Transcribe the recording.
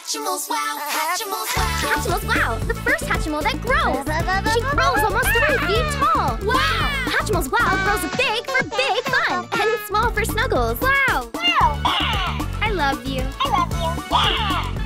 Hatchimals Wow! Hatchimals Wow! Hatchimals Wow! The first Hatchimal that grows! She grows almost 3 feet tall! Wow! Hatchimals Wow grows big for big fun and small for snuggles! Wow! Wow! I love you! I love you! Yeah!